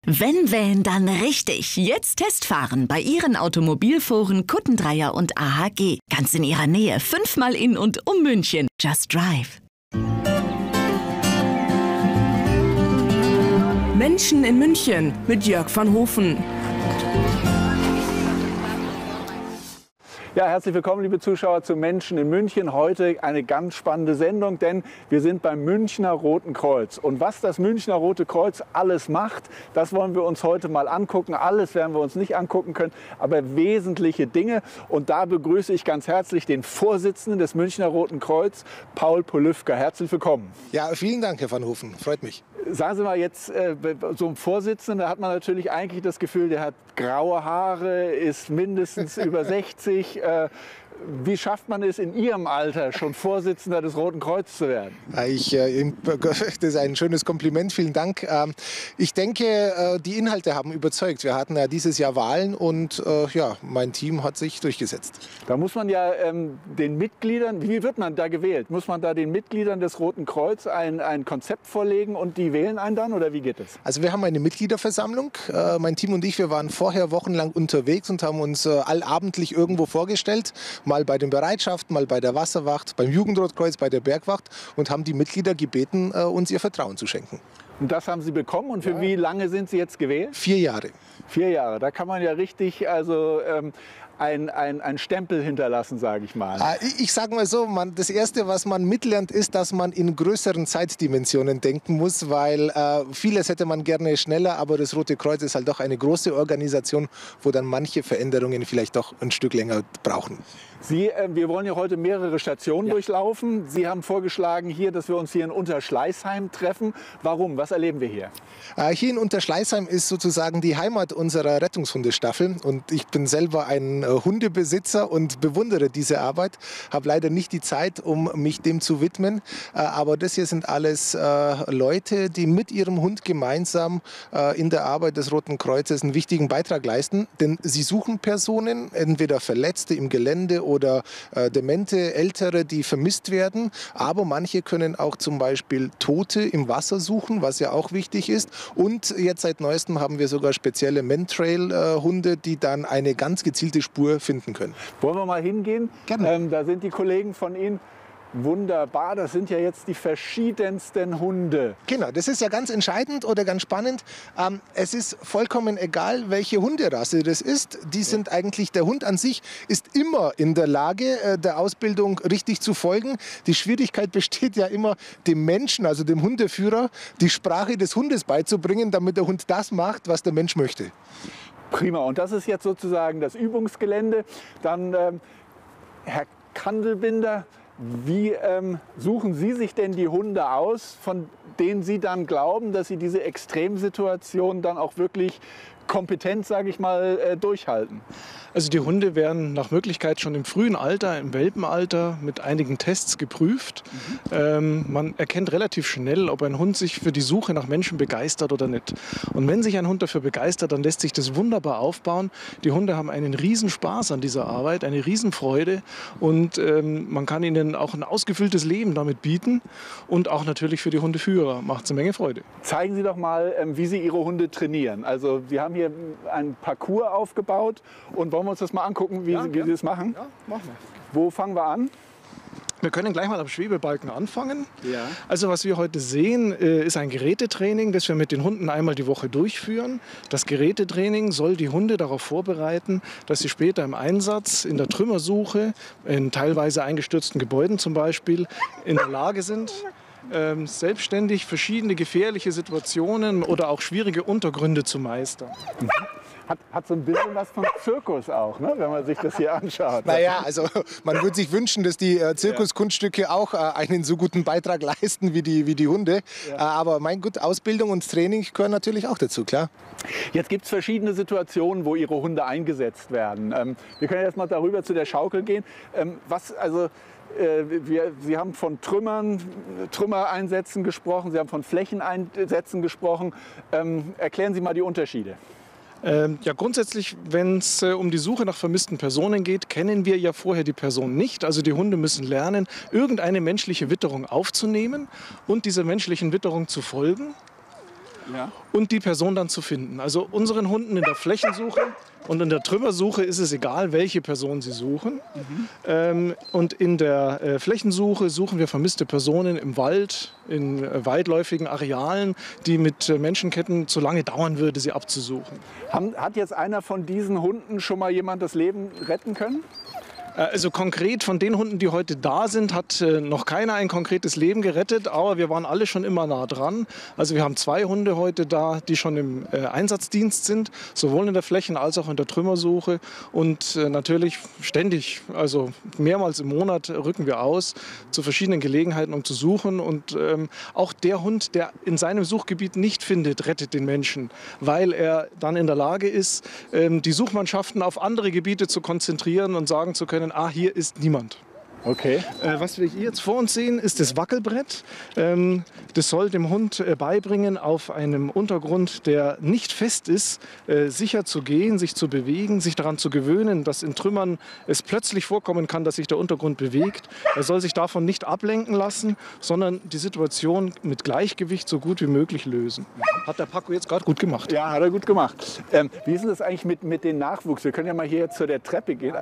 Wenn Van, dann richtig. Jetzt Testfahren bei Ihren Automobilforen Kuttendreier und AHG. Ganz in Ihrer Nähe, 5-mal in und um München. Just Drive. Menschen in München mit Jörg van Hofen. Ja, herzlich willkommen, liebe Zuschauer, zu Menschen in München. Heute eine ganz spannende Sendung, denn wir sind beim Münchner Roten Kreuz. Und was das Münchner Rote Kreuz alles macht, das wollen wir uns heute mal angucken. Alles werden wir uns nicht angucken können, aber wesentliche Dinge. Und da begrüße ich ganz herzlich den Vorsitzenden des Münchner Roten Kreuz, Paul Polüfker. Herzlich willkommen. Ja, vielen Dank, Herr van Hofen. Freut mich. Sagen Sie mal, jetzt so ein Vorsitzender, da hat man natürlich eigentlich das Gefühl, der hat graue Haare, ist mindestens über 60. Wie schafft man es in Ihrem Alter, schon Vorsitzender des Roten Kreuzes zu werden? Das ist ein schönes Kompliment, vielen Dank. Ich denke, die Inhalte haben überzeugt. Wir hatten ja dieses Jahr Wahlen und mein Team hat sich durchgesetzt. Da muss man ja den Mitgliedern, wie wird man da gewählt? Muss man da den Mitgliedern des Roten Kreuzes ein Konzept vorlegen und die wählen einen dann, oder wie geht es? Also wir haben eine Mitgliederversammlung. Mein Team und ich, wir waren vorher wochenlang unterwegs und haben uns allabendlich irgendwo vorgestellt. Mal bei den Bereitschaften, mal bei der Wasserwacht, beim Jugendrotkreuz, bei der Bergwacht und haben die Mitglieder gebeten, uns ihr Vertrauen zu schenken. Und das haben Sie bekommen. Und für wie lange sind Sie jetzt gewählt? 4 Jahre. 4 Jahre. Da kann man ja richtig ein Stempel hinterlassen, sage ich mal. Ich sage mal so, das Erste, was man mitlernt, ist, dass man in größeren Zeitdimensionen denken muss, weil vieles hätte man gerne schneller, aber das Rote Kreuz ist halt doch eine große Organisation, wo dann manche Veränderungen vielleicht doch ein Stück länger brauchen. Wir wollen ja heute mehrere Stationen durchlaufen. Sie haben vorgeschlagen, dass wir uns hier in Unterschleißheim treffen. Warum? Was erleben wir hier? Hier in Unterschleißheim ist sozusagen die Heimat unserer Rettungshundestaffel. Und ich bin selber ein Hundebesitzer und bewundere diese Arbeit. Habe leider nicht die Zeit, um mich dem zu widmen. Aber das hier sind alles Leute, die mit ihrem Hund gemeinsam in der Arbeit des Roten Kreuzes einen wichtigen Beitrag leisten. Denn sie suchen Personen, entweder Verletzte im Gelände oder demente Ältere, die vermisst werden. Aber manche können auch zum Beispiel Tote im Wasser suchen, was ja auch wichtig ist. Und jetzt seit Neuestem haben wir sogar spezielle Mentrail-Hunde, die dann eine ganz gezielte Spur finden können. Wollen wir mal hingehen? Gerne. Da sind die Kollegen von Ihnen. Wunderbar, das sind ja jetzt die verschiedensten Hunde. Genau, das ist ja ganz entscheidend oder ganz spannend. Es ist vollkommen egal, welche Hunderasse das ist. Der Hund an sich ist immer in der Lage, der Ausbildung richtig zu folgen. Die Schwierigkeit besteht ja immer, dem Menschen, also dem Hundeführer, die Sprache des Hundes beizubringen, damit der Hund das macht, was der Mensch möchte. Prima, und das ist jetzt sozusagen das Übungsgelände. Dann, Herr Kandelbinder, wie suchen Sie sich denn die Hunde aus, von denen Sie dann glauben, dass sie diese Extremsituation dann auch wirklich kompetent, sage ich mal, durchhalten? Also die Hunde werden nach Möglichkeit schon im frühen Alter, im Welpenalter mit einigen Tests geprüft. Man erkennt relativ schnell, ob ein Hund sich für die Suche nach Menschen begeistert oder nicht. Und wenn sich ein Hund dafür begeistert, dann lässt sich das wunderbar aufbauen. Die Hunde haben einen Riesenspaß an dieser Arbeit, eine Riesenfreude und man kann ihnen auch ein ausgefülltes Leben damit bieten und auch natürlich für die Hundeführer macht es eine Menge Freude. Zeigen Sie doch mal, wie Sie Ihre Hunde trainieren. Also Sie haben hier einen Parcours aufgebaut und wollen wir uns das mal angucken, wie Sie das machen? Ja, machen wir. Wo fangen wir an? Wir können gleich mal am Schwebebalken anfangen. Ja. Also was wir heute sehen, ist ein Gerätetraining, das wir mit den Hunden einmal die Woche durchführen. Das Gerätetraining soll die Hunde darauf vorbereiten, dass sie später im Einsatz, in der Trümmersuche, in teilweise eingestürzten Gebäuden zum Beispiel, in der Lage sind, selbstständig verschiedene gefährliche Situationen oder auch schwierige Untergründe zu meistern. Hat so ein bisschen was vom Zirkus auch, ne? Wenn man sich das hier anschaut. Naja, also man würde sich wünschen, dass die Zirkuskunststücke auch einen so guten Beitrag leisten wie die Hunde. Ja. Aber mein Gott, Ausbildung und Training gehören natürlich auch dazu, klar. Jetzt gibt es verschiedene Situationen, wo Ihre Hunde eingesetzt werden. Wir können jetzt mal darüber zu der Schaukel gehen. Sie haben von Trümmereinsätzen gesprochen, Sie haben von Flächeneinsätzen gesprochen. Erklären Sie mal die Unterschiede. Ja, grundsätzlich, wenn es um die Suche nach vermissten Personen geht, kennen wir ja vorher die Person nicht. Also die Hunde müssen lernen, irgendeine menschliche Witterung aufzunehmen und dieser menschlichen Witterung zu folgen. und die Person dann zu finden. Also unseren Hunden in der Flächensuche und in der Trümmersuche ist es egal, welche Person sie suchen. Und in der Flächensuche suchen wir vermisste Personen im Wald, in weitläufigen Arealen, die mit Menschenketten zu lange dauern würde, sie abzusuchen. Hat jetzt einer von diesen Hunden schon mal jemand das Leben retten können? Also konkret von den Hunden, die heute da sind, hat noch keiner ein konkretes Leben gerettet, aber wir waren alle schon immer nah dran. Also wir haben 2 Hunde heute da, die schon im Einsatzdienst sind, sowohl in der Flächen- als auch in der Trümmersuche. Und natürlich ständig, also mehrmals im Monat rücken wir aus zu verschiedenen Gelegenheiten, um zu suchen. Und auch der Hund, der in seinem Suchgebiet nicht findet, rettet den Menschen, weil er dann in der Lage ist, die Suchmannschaften auf andere Gebiete zu konzentrieren und sagen zu können, hier ist niemand. Okay. Was wir hier jetzt vor uns sehen, ist das Wackelbrett. Das soll dem Hund beibringen, auf einem Untergrund, der nicht fest ist, sicher zu gehen, sich zu bewegen, sich daran zu gewöhnen, dass in Trümmern es plötzlich vorkommen kann, dass sich der Untergrund bewegt. Er soll sich davon nicht ablenken lassen, sondern die Situation mit Gleichgewicht so gut wie möglich lösen. Hat der Paco jetzt gerade gut gemacht. Ja, hat er gut gemacht. Wie ist denn das eigentlich mit dem Nachwuchs? Wir können ja mal hier jetzt zu der Treppe gehen.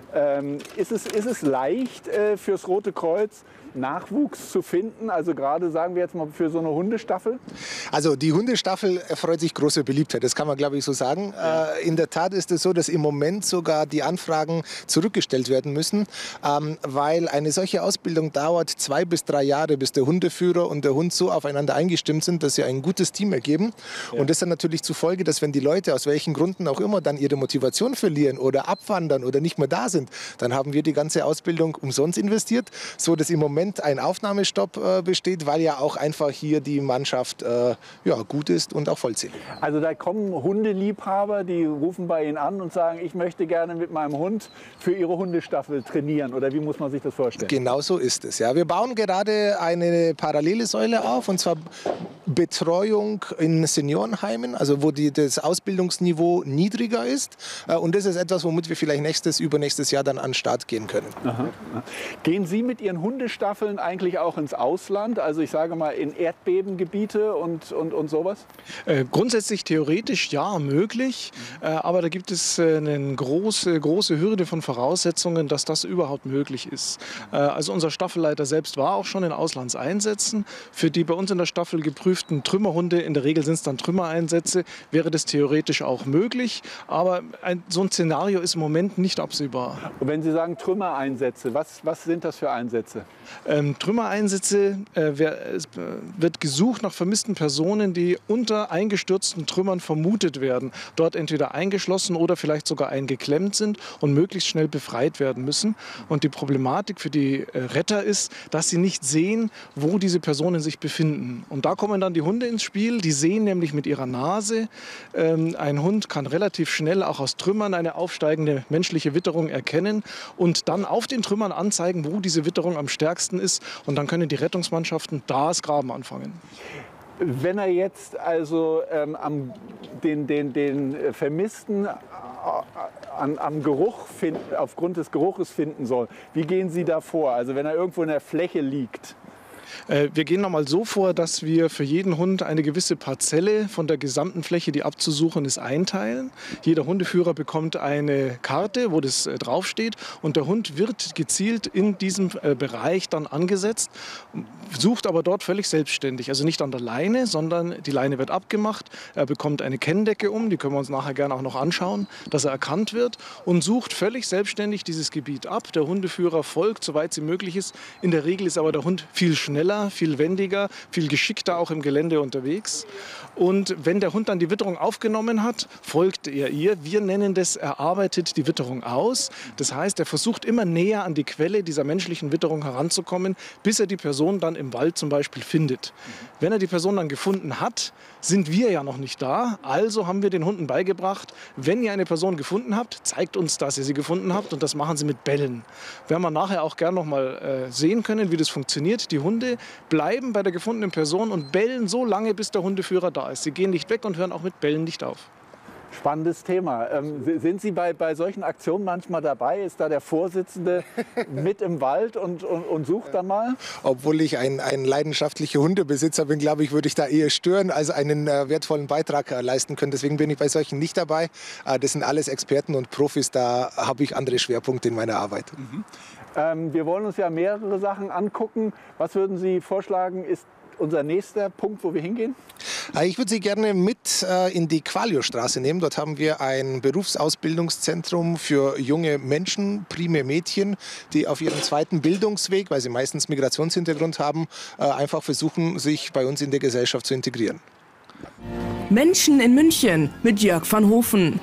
Ist es leicht fürs Rote Kreuz Nachwuchs zu finden? Also gerade sagen wir jetzt mal für so eine Hundestaffel? Also die Hundestaffel erfreut sich großer Beliebtheit, das kann man glaube ich so sagen. In der Tat ist es so, dass im Moment sogar die Anfragen zurückgestellt werden müssen, weil eine solche Ausbildung dauert 2 bis 3 Jahre, bis der Hundeführer und der Hund so aufeinander eingestimmt sind, dass sie ein gutes Team ergeben. Und das hat natürlich zur Folge, dass wenn die Leute aus welchen Gründen auch immer dann ihre Motivation verlieren oder abwandern oder nicht mehr da sind, dann haben wir die ganze Ausbildung umsonst investiert, so dass im Moment ein Aufnahmestopp besteht, weil ja auch einfach hier die Mannschaft gut ist und auch vollzählig. Also da kommen Hundeliebhaber, die rufen bei Ihnen an und sagen, ich möchte gerne mit meinem Hund für Ihre Hundestaffel trainieren. Oder wie muss man sich das vorstellen? Genau so ist es. Ja. Wir bauen gerade eine parallele Säule auf, und zwar Betreuung in Seniorenheimen, also wo das Ausbildungsniveau niedriger ist. Und das ist etwas, womit wir vielleicht übernächstes Jahr dann an den Start gehen können. Aha. Gehen Sie mit Ihren Hundestaffeln eigentlich auch ins Ausland? Also ich sage mal in Erdbebengebiete und sowas? Grundsätzlich theoretisch ja, möglich. Aber da gibt es eine große Hürde von Voraussetzungen, dass das überhaupt möglich ist. Also unser Staffelleiter selbst war auch schon in Auslandseinsätzen. Für die bei uns in der Staffel geprüften Trümmerhunde, in der Regel sind es dann Trümmereinsätze, wäre das theoretisch auch möglich. Aber so ein Szenario ist im Moment nicht absehbar. Und wenn Sie sagen Trümmereinsätze, was sind das für Einsätze? Trümmereinsätze wird gesucht nach vermissten Personen, die unter eingestürzten Trümmern vermutet werden, dort entweder eingeschlossen oder vielleicht sogar eingeklemmt sind und möglichst schnell befreit werden müssen. Und die Problematik für die Retter ist, dass sie nicht sehen, wo diese Personen sich befinden. Und da kommen dann die Hunde ins Spiel, die sehen nämlich mit ihrer Nase. Ein Hund kann relativ schnell auch aus Trümmern eine aufsteigende menschliche Witterung erkennen und dann auf den Trümmern anzeigen, wo diese Witterung am stärksten ist, und dann können die Rettungsmannschaften das Graben anfangen. Wenn er jetzt also den Vermissten am Geruch aufgrund des Geruches finden soll, wie gehen Sie da vor? Also wenn er irgendwo in der Fläche liegt? Wir gehen nochmal so vor, dass wir für jeden Hund eine gewisse Parzelle von der gesamten Fläche, die abzusuchen ist, einteilen. Jeder Hundeführer bekommt eine Karte, wo das draufsteht, und der Hund wird gezielt in diesem Bereich dann angesetzt, sucht aber dort völlig selbstständig. Also nicht an der Leine, sondern die Leine wird abgemacht. Er bekommt eine Kenndecke um, die können wir uns nachher gerne auch noch anschauen, dass er erkannt wird, und sucht völlig selbstständig dieses Gebiet ab. Der Hundeführer folgt, soweit sie möglich ist. In der Regel ist aber der Hund viel schneller, viel wendiger, viel geschickter auch im Gelände unterwegs. Und wenn der Hund dann die Witterung aufgenommen hat, folgt er ihr. Wir nennen das, er arbeitet die Witterung aus. Das heißt, er versucht immer näher an die Quelle dieser menschlichen Witterung heranzukommen, bis er die Person dann im Wald zum Beispiel findet. Wenn er die Person dann gefunden hat, sind wir ja noch nicht da. Also haben wir den Hunden beigebracht, wenn ihr eine Person gefunden habt, zeigt uns, dass ihr sie gefunden habt, und das machen sie mit Bellen. Werden wir nachher auch gerne noch mal sehen können, wie das funktioniert. Die Hunde bleiben bei der gefundenen Person und bellen so lange, bis der Hundeführer da ist. Sie gehen nicht weg und hören auch mit Bellen nicht auf. Spannendes Thema. Sind Sie bei solchen Aktionen manchmal dabei? Ist da der Vorsitzende mit im Wald und sucht dann mal? Obwohl ich ein leidenschaftlicher Hundebesitzer bin, glaube ich, würde ich da eher stören, als einen wertvollen Beitrag leisten können. Deswegen bin ich bei solchen nicht dabei. Das sind alles Experten und Profis, da habe ich andere Schwerpunkte in meiner Arbeit. Wir wollen uns ja mehrere Sachen angucken. Was würden Sie vorschlagen, ist unser nächster Punkt, wo wir hingehen? Ich würde Sie gerne mit in die Qualiostraße nehmen. Dort haben wir ein Berufsausbildungszentrum für junge Menschen, primär Mädchen, die auf ihrem zweiten Bildungsweg, weil sie meistens Migrationshintergrund haben, einfach versuchen, sich bei uns in der Gesellschaft zu integrieren. Menschen in München mit Jörg van Hofen.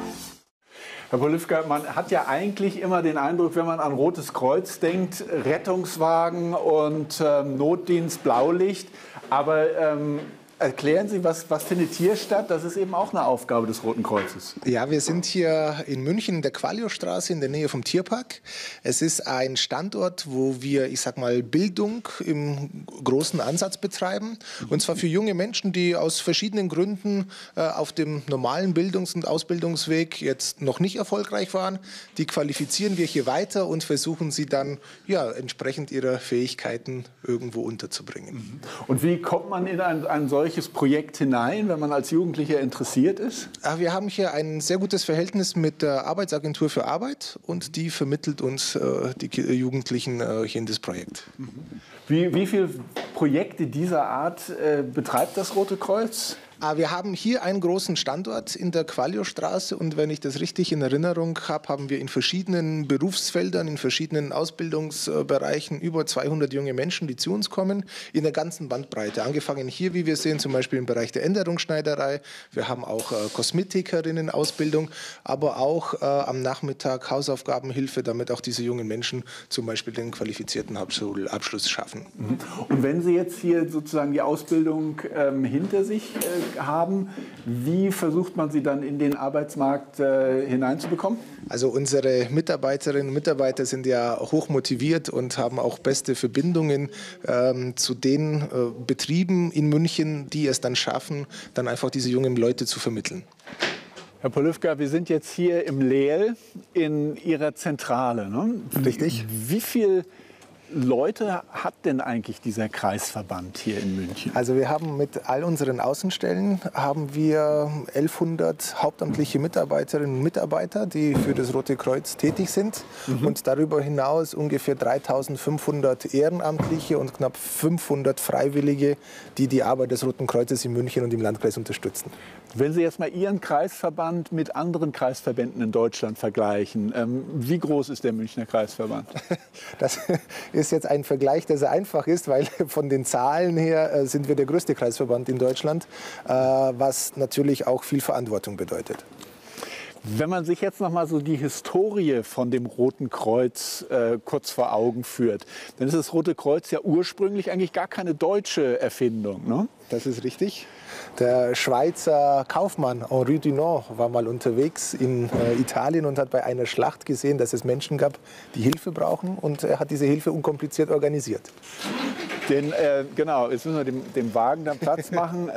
Herr Polywka, man hat ja eigentlich immer den Eindruck, wenn man an Rotes Kreuz denkt, Rettungswagen und Notdienst, Blaulicht. Aber erklären Sie, was findet hier statt? Das ist eben auch eine Aufgabe des Roten Kreuzes. Ja, wir sind hier in München in der Qualiostraße in der Nähe vom Tierpark. Es ist ein Standort, wo wir, ich sag mal, Bildung im großen Ansatz betreiben. Und zwar für junge Menschen, die aus verschiedenen Gründen auf dem normalen Bildungs- und Ausbildungsweg jetzt noch nicht erfolgreich waren. Die qualifizieren wir hier weiter und versuchen sie dann ja, entsprechend ihrer Fähigkeiten irgendwo unterzubringen. Und wie kommt man in ein solches Projekt hinein, wenn man als Jugendlicher interessiert ist? Wir haben hier ein sehr gutes Verhältnis mit der Arbeitsagentur für Arbeit und die vermittelt uns die Jugendlichen hier in das Projekt. Wie viele Projekte dieser Art betreibt das Rote Kreuz? Wir haben hier einen großen Standort in der Qualiostraße und wenn ich das richtig in Erinnerung habe, haben wir in verschiedenen Berufsfeldern, in verschiedenen Ausbildungsbereichen über 200 junge Menschen, die zu uns kommen, in der ganzen Bandbreite. Angefangen hier, wie wir sehen, zum Beispiel im Bereich der Änderungsschneiderei. Wir haben auch Kosmetikerinnen-Ausbildung, aber auch am Nachmittag Hausaufgabenhilfe, damit auch diese jungen Menschen zum Beispiel den qualifizierten Hauptschulabschluss schaffen. Und wenn Sie jetzt hier sozusagen die Ausbildung hinter sich haben, wie versucht man sie dann in den Arbeitsmarkt hineinzubekommen? Also unsere Mitarbeiterinnen und Mitarbeiter sind ja hoch motiviert und haben auch beste Verbindungen zu den Betrieben in München, die es dann schaffen, dann einfach diese jungen Leute zu vermitteln. Herr Polywka, wir sind jetzt hier im Leel in Ihrer Zentrale, ne? Richtig. Wie viel Leute hat denn eigentlich dieser Kreisverband hier in München? Also wir haben mit all unseren Außenstellen haben wir 1100 hauptamtliche Mitarbeiterinnen und Mitarbeiter, die für das Rote Kreuz tätig sind und darüber hinaus ungefähr 3500 Ehrenamtliche und knapp 500 Freiwillige, die die Arbeit des Roten Kreuzes in München und im Landkreis unterstützen. Wenn Sie jetzt mal Ihren Kreisverband mit anderen Kreisverbänden in Deutschland vergleichen, wie groß ist der Münchner Kreisverband? Das ist jetzt ein Vergleich, der sehr einfach ist, weil von den Zahlen her sind wir der größte Kreisverband in Deutschland, was natürlich auch viel Verantwortung bedeutet. Wenn man sich jetzt noch mal so die Historie von dem Roten Kreuz kurz vor Augen führt, dann ist das Rote Kreuz ja ursprünglich eigentlich gar keine deutsche Erfindung, ne? Das ist richtig. Der Schweizer Kaufmann Henri Dunant war mal unterwegs in Italien und hat bei einer Schlacht gesehen, dass es Menschen gab, die Hilfe brauchen, und er hat diese Hilfe unkompliziert organisiert. Genau, jetzt müssen wir dem Wagen dann Platz machen.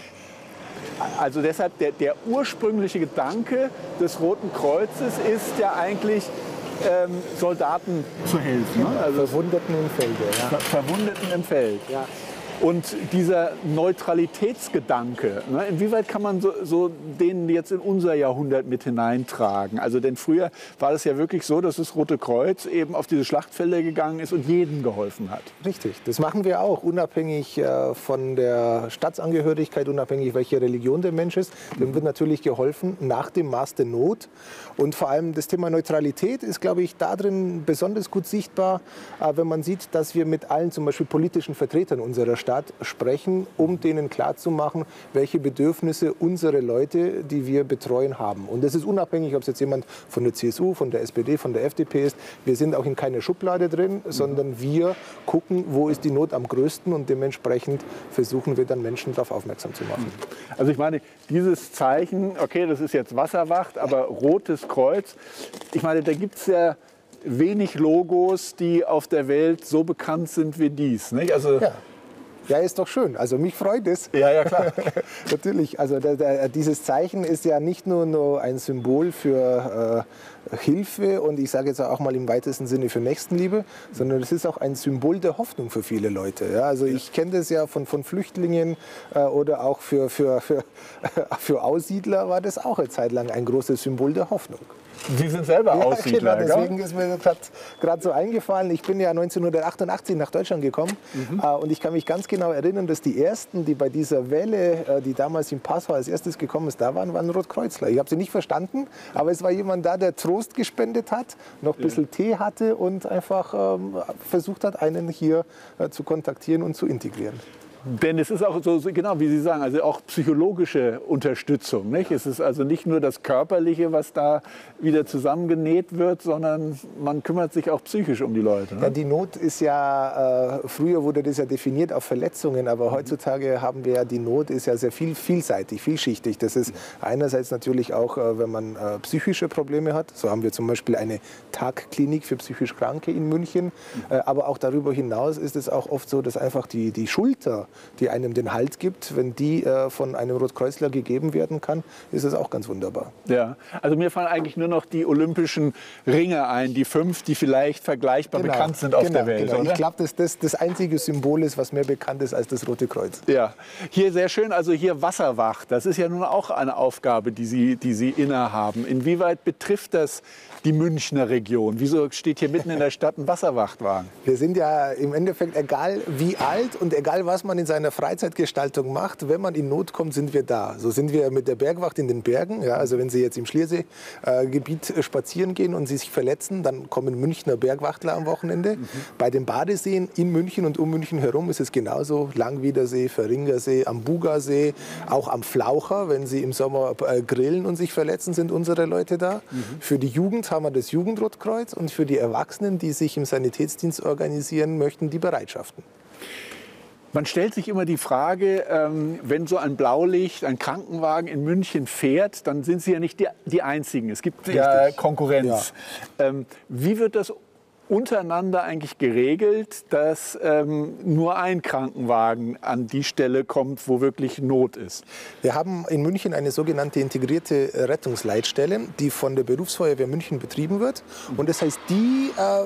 Also deshalb, der ursprüngliche Gedanke des Roten Kreuzes ist ja eigentlich, Soldaten zu helfen. Ne? Also Verwundeten im Felde. Ja. Verwundeten im Feld. Ja. Und dieser Neutralitätsgedanke, ne, inwieweit kann man so den jetzt in unser Jahrhundert mit hineintragen? Also denn früher war es ja wirklich so, dass das Rote Kreuz eben auf diese Schlachtfelder gegangen ist und jedem geholfen hat. Richtig, das machen wir auch, unabhängig von der Staatsangehörigkeit, unabhängig welche Religion der Mensch ist. Dem wird natürlich geholfen nach dem Maß der Not. Und vor allem das Thema Neutralität ist, glaube ich, darin besonders gut sichtbar, wenn man sieht, dass wir mit allen zum Beispiel politischen Vertretern unserer Stadt sprechen, um denen klarzumachen, welche Bedürfnisse unsere Leute, die wir betreuen, haben. Und das ist unabhängig, ob es jetzt jemand von der CSU, von der SPD, von der FDP ist. Wir sind auch in keiner Schublade drin, sondern wir gucken, wo ist die Not am größten, und dementsprechend versuchen wir dann Menschen darauf aufmerksam zu machen. Also ich meine, dieses Zeichen, okay, das ist jetzt Wasserwacht, aber Rotes Kreuz, ich meine, da gibt es ja wenig Logos, die auf der Welt so bekannt sind wie dies, nicht? Also ja. Ja, ist doch schön. Also mich freut es. Ja, ja, klar. Natürlich. Also dieses Zeichen ist ja nicht nur ein Symbol für Hilfe und ich sage jetzt auch mal im weitesten Sinne für Nächstenliebe, sondern es ist auch ein Symbol der Hoffnung für viele Leute. Ja, also ich kenne das ja von Flüchtlingen oder auch für Aussiedler war das auch eine Zeit lang ein großes Symbol der Hoffnung. Sie sind selber Aussiedler, genau, deswegen ist mir gerade so eingefallen. Ich bin ja 1988 nach Deutschland gekommen und ich kann mich ganz genau erinnern, dass die Ersten, die bei dieser Welle, die damals im Passau als erstes gekommen ist, da waren Rotkreuzler. Ich habe sie nicht verstanden, aber es war jemand da, der Trost gespendet hat, noch ein bisschen Tee hatte und einfach versucht hat, einen hier zu kontaktieren und zu integrieren. Denn es ist auch so, genau wie Sie sagen, also auch psychologische Unterstützung. Nicht? Es ist also nicht nur das Körperliche, was da wieder zusammengenäht wird, sondern man kümmert sich auch psychisch um die Leute. Ne? Ja, die Not ist ja, früher wurde das ja definiert auf Verletzungen, aber heutzutage haben wir ja, die Not ist ja sehr vielseitig, vielschichtig. Das ist einerseits natürlich auch, wenn man psychische Probleme hat. So haben wir zum Beispiel eine Tagklinik für psychisch Kranke in München. Aber auch darüber hinaus ist es auch oft so, dass einfach die Schulter, die einem den Halt gibt, wenn die von einem Rotkreuzler gegeben werden kann, ist es auch ganz wunderbar. Ja, also mir fallen eigentlich nur noch die olympischen Ringe ein, die 5, die vielleicht vergleichbar bekannt sind auf der Welt. Genau. Ich glaube, dass das einzige Symbol ist, was mehr bekannt ist als das Rote Kreuz. Ja, hier sehr schön, also hier Wasserwacht, das ist ja nun auch eine Aufgabe, die Sie innehaben. Inwieweit betrifft das die Münchner Region? Wieso steht hier mitten in der Stadt ein Wasserwachtwagen? Wir sind ja im Endeffekt, egal wie alt und egal was man in seiner Freizeitgestaltung macht, wenn man in Not kommt, sind wir da. So sind wir mit der Bergwacht in den Bergen. Ja, also wenn Sie jetzt im Schliersee-Gebiet spazieren gehen und Sie sich verletzen, dann kommen Münchner Bergwachtler am Wochenende. Bei den Badeseen in München und um München herum ist es genauso. Langwiedersee, Verringersee, am Bugasee, auch am Flaucher. Wenn Sie im Sommer grillen und sich verletzen, sind unsere Leute da. Für die Jugend haben wir das Jugendrotkreuz und für die Erwachsenen, die sich im Sanitätsdienst organisieren möchten, die Bereitschaften. Man stellt sich immer die Frage, wenn so ein Blaulicht, ein Krankenwagen in München fährt, dann sind Sie ja nicht die Einzigen. Es gibt ja Konkurrenz. Ja. Wie wird das untereinander eigentlich geregelt, dass nur ein Krankenwagen an die Stelle kommt, wo wirklich Not ist? Wir haben in München eine sogenannte integrierte Rettungsleitstelle, die von der Berufsfeuerwehr München betrieben wird. Und das heißt, die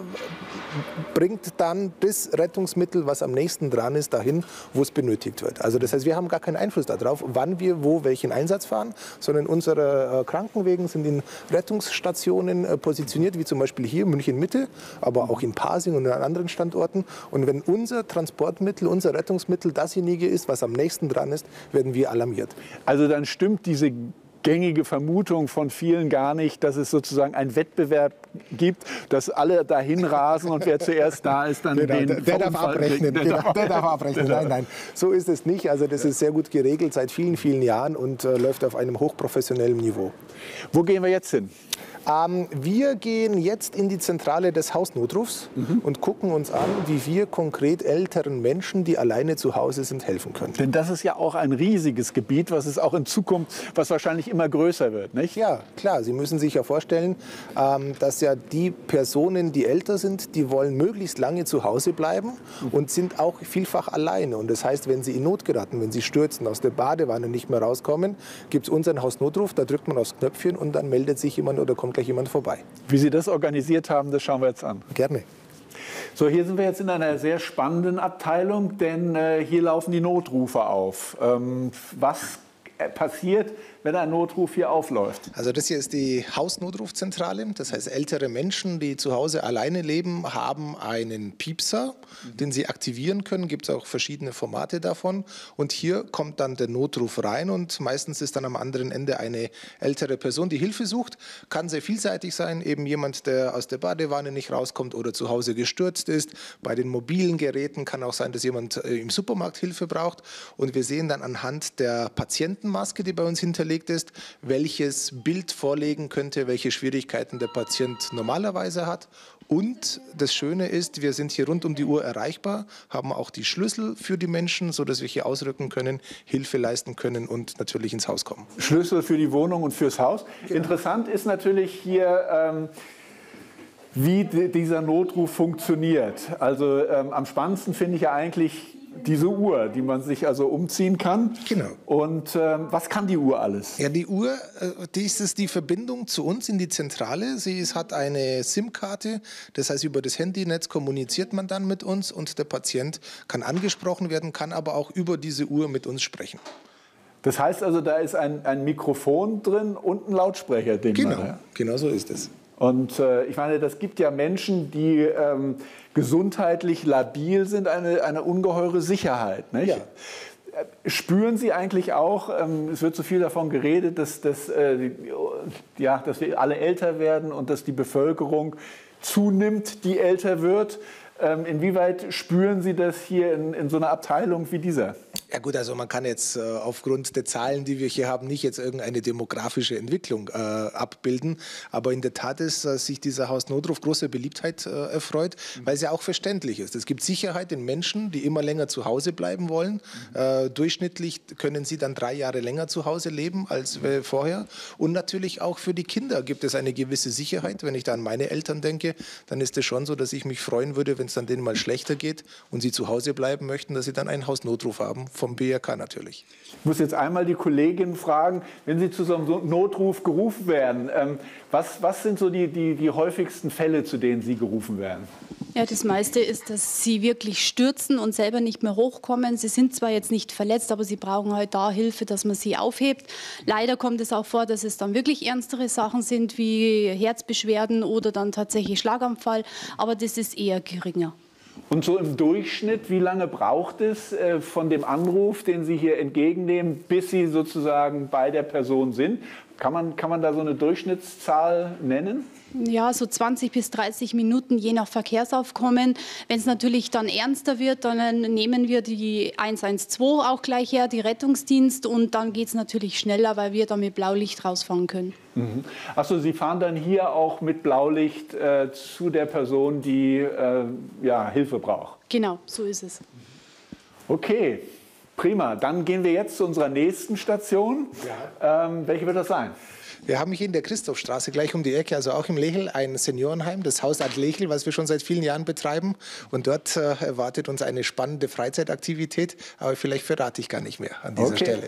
bringt dann das Rettungsmittel, was am nächsten dran ist, dahin, wo es benötigt wird. Also das heißt, wir haben gar keinen Einfluss darauf, wann wir wo welchen Einsatz fahren, sondern unsere Krankenwagen sind in Rettungsstationen positioniert, wie zum Beispiel hier München Mitte, aber auch in Pasing und an anderen Standorten. Und wenn unser Transportmittel, unser Rettungsmittel dasjenige ist, was am nächsten dran ist, werden wir alarmiert. Also dann stimmt diese gängige Vermutung von vielen gar nicht, dass es sozusagen einen Wettbewerb gibt, dass alle dahin rasen und wer zuerst da ist, dann den der darf abrechnen. Der darf abrechnen. Nein, so ist es nicht. Also das ist sehr gut geregelt seit vielen, vielen Jahren und läuft auf einem hochprofessionellen Niveau. Wo gehen wir jetzt hin? Wir gehen jetzt in die Zentrale des Hausnotrufs und gucken uns an, wie wir konkret älteren Menschen, die alleine zu Hause sind, helfen können. Denn das ist ja auch ein riesiges Gebiet, was es auch in Zukunft, was wahrscheinlich immer größer wird, nicht? Ja, klar. Sie müssen sich ja vorstellen, dass ja die Personen, die älter sind, die wollen möglichst lange zu Hause bleiben und sind auch vielfach alleine. Und das heißt, wenn sie in Not geraten, wenn sie stürzen, aus der Badewanne nicht mehr rauskommen, gibt es unseren Hausnotruf, da drückt man aufs Knöpfchen und dann meldet sich jemand oder kommt gleich jemand vorbei. Wie Sie das organisiert haben, das schauen wir jetzt an. Gerne. So, hier sind wir jetzt in einer sehr spannenden Abteilung, denn hier laufen die Notrufe auf. Was passiert, wenn ein Notruf hier aufläuft? Also das hier ist die Hausnotrufzentrale. Das heißt, ältere Menschen, die zu Hause alleine leben, haben einen Piepser, den sie aktivieren können. Gibt es auch verschiedene Formate davon. Und hier kommt dann der Notruf rein und meistens ist dann am anderen Ende eine ältere Person, die Hilfe sucht. Kann sehr vielseitig sein, eben jemand, der aus der Badewanne nicht rauskommt oder zu Hause gestürzt ist. Bei den mobilen Geräten kann auch sein, dass jemand im Supermarkt Hilfe braucht. Und wir sehen dann anhand der Patientenmaske, die bei uns hinterlegt ist, welches Bild vorlegen könnte, welche Schwierigkeiten der Patient normalerweise hat. Und das Schöne ist, wir sind hier rund um die Uhr erreichbar, haben auch die Schlüssel für die Menschen, sodass wir hier ausrücken können, Hilfe leisten können und natürlich ins Haus kommen. Schlüssel für die Wohnung und fürs Haus. Genau. Interessant ist natürlich hier, wie dieser Notruf funktioniert. Also am spannendsten finde ich ja eigentlich, diese Uhr, die man sich also umziehen kann. Genau. Und was kann die Uhr alles? Ja, die Uhr, das ist die Verbindung zu uns in die Zentrale. Hat eine SIM-Karte, das heißt, über das Handynetz kommuniziert man dann mit uns und der Patient kann angesprochen werden, kann aber auch über diese Uhr mit uns sprechen. Das heißt also, da ist ein Mikrofon drin und ein Lautsprecher. Genau so ist es. Und ich meine, das gibt ja Menschen, die gesundheitlich labil sind, eine ungeheure Sicherheit. Nicht? Ja. Spüren Sie eigentlich auch, es wird so viel davon geredet, dass wir alle älter werden und dass die Bevölkerung zunimmt, die älter wird. Inwieweit spüren Sie das hier in so einer Abteilung wie dieser? Ja gut, also man kann jetzt aufgrund der Zahlen, die wir hier haben, nicht jetzt irgendeine demografische Entwicklung abbilden. Aber in der Tat ist, dass sich dieser Hausnotruf großer Beliebtheit erfreut, weil es ja auch verständlich ist. Es gibt Sicherheit in Menschen, die immer länger zu Hause bleiben wollen. Durchschnittlich können sie dann 3 Jahre länger zu Hause leben als vorher. Und natürlich auch für die Kinder gibt es eine gewisse Sicherheit. Wenn ich da an meine Eltern denke, dann ist es schon so, dass ich mich freuen würde, wenn es dann denen mal schlechter geht und sie zu Hause bleiben möchten, dass sie dann einen Hausnotruf haben. Vom BRK natürlich. Ich muss jetzt einmal die Kollegin fragen, wenn Sie zu so einem Notruf gerufen werden, was sind so die häufigsten Fälle, zu denen Sie gerufen werden? Ja, das meiste ist, dass sie wirklich stürzen und selber nicht mehr hochkommen. Sie sind zwar jetzt nicht verletzt, aber sie brauchen halt da Hilfe, dass man sie aufhebt. Leider kommt es auch vor, dass es dann wirklich ernstere Sachen sind, wie Herzbeschwerden oder dann tatsächlich Schlaganfall, aber das ist eher geringer. Und so im Durchschnitt, wie lange braucht es von dem Anruf, den Sie hier entgegennehmen, bis Sie sozusagen bei der Person sind? Kann man da so eine Durchschnittszahl nennen? Ja, so 20 bis 30 Minuten, je nach Verkehrsaufkommen. Wenn es natürlich dann ernster wird, dann nehmen wir die 112 auch gleich her, die Rettungsdienst, und dann geht es natürlich schneller, weil wir da mit Blaulicht rausfahren können. Mhm. Achso, Sie fahren dann hier auch mit Blaulicht zu der Person, die Hilfe braucht? Genau, so ist es. Okay, prima. Dann gehen wir jetzt zu unserer nächsten Station. Ja. Welche wird das sein? Wir haben hier in der Christophstraße gleich um die Ecke, also auch im Lechel, ein Seniorenheim, das Haus Ad Lechel, was wir schon seit vielen Jahren betreiben. Und dort erwartet uns eine spannende Freizeitaktivität, aber vielleicht verrate ich gar nicht mehr an dieser Stelle.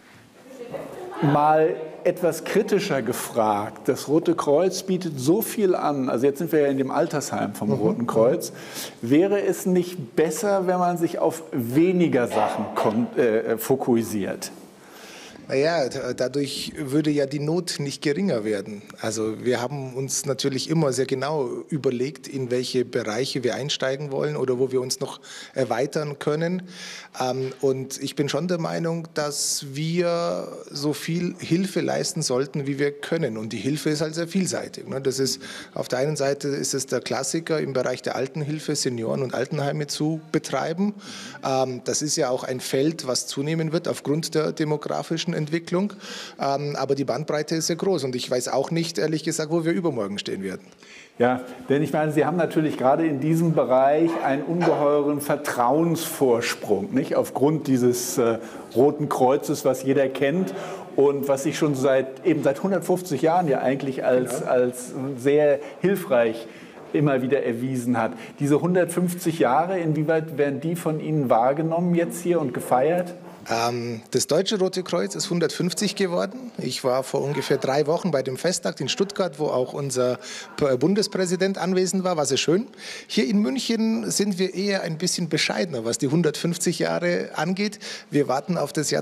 Mal etwas kritischer gefragt. Das Rote Kreuz bietet so viel an. Also jetzt sind wir ja in dem Altersheim vom Roten Kreuz. Wäre es nicht besser, wenn man sich auf weniger Sachen fokussiert? Naja, dadurch würde ja die Not nicht geringer werden. Also wir haben uns natürlich immer sehr genau überlegt, in welche Bereiche wir einsteigen wollen oder wo wir uns noch erweitern können. Und ich bin schon der Meinung, dass wir so viel Hilfe leisten sollten, wie wir können. Und die Hilfe ist halt sehr vielseitig. Das ist, auf der einen Seite ist es der Klassiker im Bereich der Altenhilfe, Senioren- und Altenheime zu betreiben. Das ist ja auch ein Feld, was zunehmen wird aufgrund der demografischen Entwicklung. Aber die Bandbreite ist sehr groß und ich weiß auch nicht, ehrlich gesagt, wo wir übermorgen stehen werden. Ja, denn ich meine, Sie haben natürlich gerade in diesem Bereich einen ungeheuren Vertrauensvorsprung, nicht? Aufgrund dieses Roten Kreuzes, was jeder kennt und was sich schon seit 150 Jahren ja eigentlich als sehr hilfreich immer wieder erwiesen hat. Diese 150 Jahre, inwieweit werden die von Ihnen wahrgenommen jetzt hier und gefeiert? Das Deutsche Rote Kreuz ist 150 geworden. Ich war vor ungefähr 3 Wochen bei dem Festtag in Stuttgart, wo auch unser Bundespräsident anwesend war. War sehr schön. Hier in München sind wir eher ein bisschen bescheidener, was die 150 Jahre angeht. Wir warten auf das Jahr